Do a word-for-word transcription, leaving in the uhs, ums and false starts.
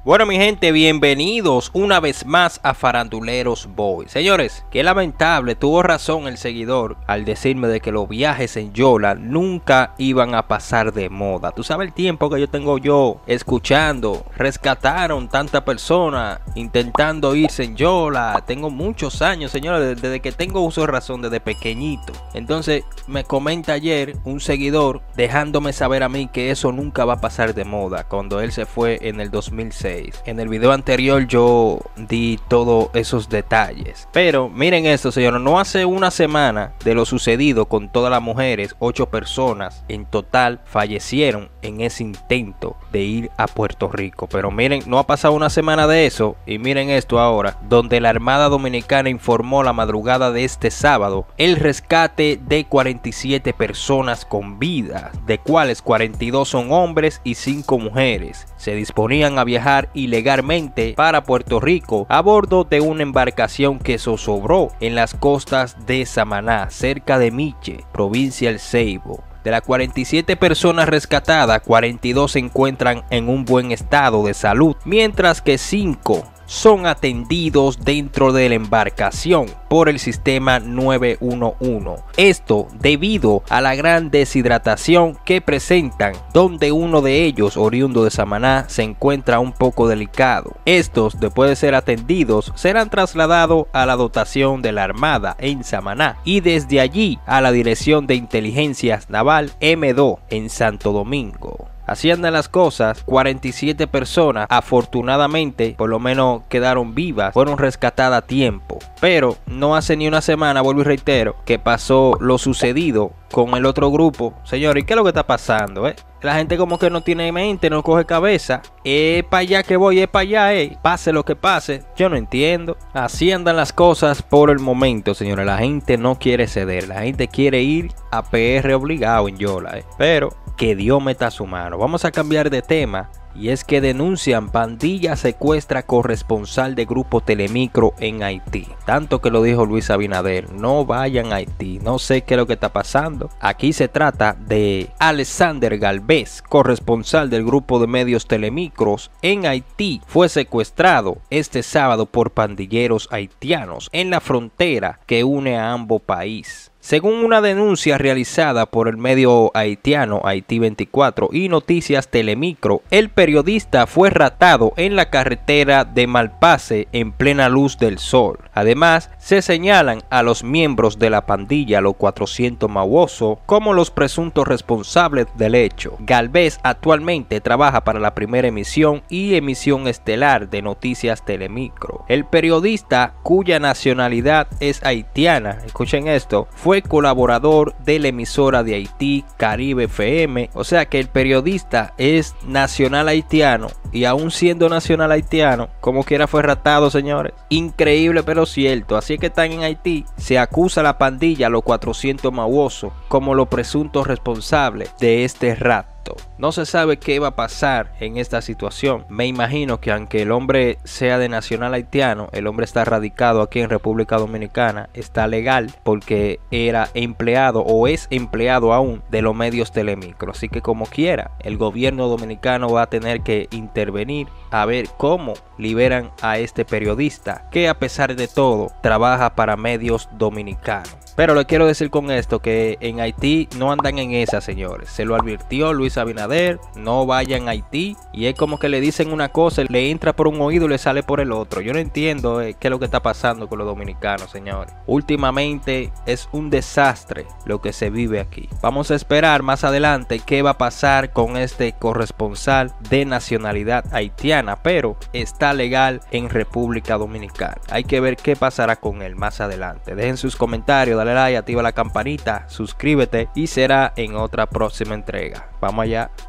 Bueno, mi gente, bienvenidos una vez más a Faranduleros Boy. Señores, qué lamentable, tuvo razón el seguidor al decirme de que los viajes en Yola nunca iban a pasar de moda. Tú sabes el tiempo que yo tengo yo escuchando, rescataron tanta persona intentando irse en Yola. Tengo muchos años, señores, desde que tengo uso de razón, desde pequeñito. Entonces me comenta ayer un seguidor dejándome saber a mí que eso nunca va a pasar de moda cuando él se fue en el dos mil seis. En el video anterior yo di todos esos detalles, pero miren esto, señores, no hace una semana de lo sucedido con todas las mujeres, ocho personas en total fallecieron en ese intento de ir a Puerto Rico. Pero miren, no ha pasado una semana de eso y miren esto ahora, donde la Armada Dominicana informó la madrugada de este sábado el rescate de cuarenta y siete personas con vida, de cuales cuarenta y dos son hombres y cinco mujeres. Se disponían a viajar ilegalmente para Puerto Rico a bordo de una embarcación que zozobró en las costas de Samaná, cerca de Miche, provincia El Ceibo. De las cuarenta y siete personas rescatadas, cuarenta y dos se encuentran en un buen estado de salud, mientras que cinco son atendidos dentro de la embarcación por el sistema nueve uno uno. Esto debido a la gran deshidratación que presentan, donde uno de ellos, oriundo de Samaná, se encuentra un poco delicado. Estos, después de ser atendidos, serán trasladados a la dotación de la Armada en Samaná y desde allí a la Dirección de Inteligencias Naval M dos en Santo Domingo. Así andan las cosas. Cuarenta y siete personas afortunadamente por lo menos quedaron vivas, fueron rescatadas a tiempo, pero no hace ni una semana, vuelvo y reitero, que pasó lo sucedido con el otro grupo. Señores, ¿y qué es lo que está pasando? Eh? La gente como que no tiene mente, no coge cabeza. Es para allá que voy, es para allá, eh. Pase lo que pase, yo no entiendo. Así andan las cosas por el momento, señores. La gente no quiere ceder, la gente quiere ir a P R obligado en Yola, eh. Pero que Dios meta su mano. Vamos a cambiar de tema. Y es que denuncian pandilla secuestra corresponsal de Grupo Telemicro en Haití. Tanto que lo dijo Luis Abinader, no vayan a Haití. No sé qué es lo que está pasando. Aquí se trata de Alexander Galvez, corresponsal del Grupo de Medios Telemicros en Haití. Fue secuestrado este sábado por pandilleros haitianos en la frontera que une a ambos países. Según una denuncia realizada por el medio haitiano Haití veinticuatro y Noticias Telemicro, el periodista fue raptado en la carretera de Malpase en plena luz del sol. Además, se señalan a los miembros de la pandilla Los cuatrocientos Mauoso como los presuntos responsables del hecho. Galvez actualmente trabaja para la primera emisión y emisión estelar de Noticias Telemicro. El periodista, cuya nacionalidad es haitiana, escuchen esto, fue colaborador de la emisora de Haití Caribe F M, o sea que el periodista es nacional haitiano y aún siendo nacional haitiano, como quiera fue raptado, señores. Increíble pero cierto. Así es que están en Haití. Se acusa a la pandilla Los cuatrocientos Mauoso como los presuntos responsables de este rapto. No se sabe qué va a pasar en esta situación. Me imagino que aunque el hombre sea de nacional haitiano, el hombre está radicado aquí en República Dominicana, está legal porque era empleado o es empleado aún de los medios Telemicro. Así que como quiera, el gobierno dominicano va a tener que intervenir a ver cómo liberan a este periodista que a pesar de todo trabaja para medios dominicanos. Pero le quiero decir con esto que en Haití no andan en esa, señores. Se lo advirtió Luis Abinader, no vayan a Haití. Y es como que le dicen una cosa, le entra por un oído y le sale por el otro. Yo no entiendo eh, qué es lo que está pasando con los dominicanos, señores. Últimamente es un desastre lo que se vive aquí. Vamos a esperar más adelante qué va a pasar con este corresponsal de nacionalidad haitiana, pero está legal en República Dominicana. Hay que ver qué pasará con él más adelante. Dejen sus comentarios, dale like, activa la campanita, suscríbete y será en otra próxima entrega. Vamos allá.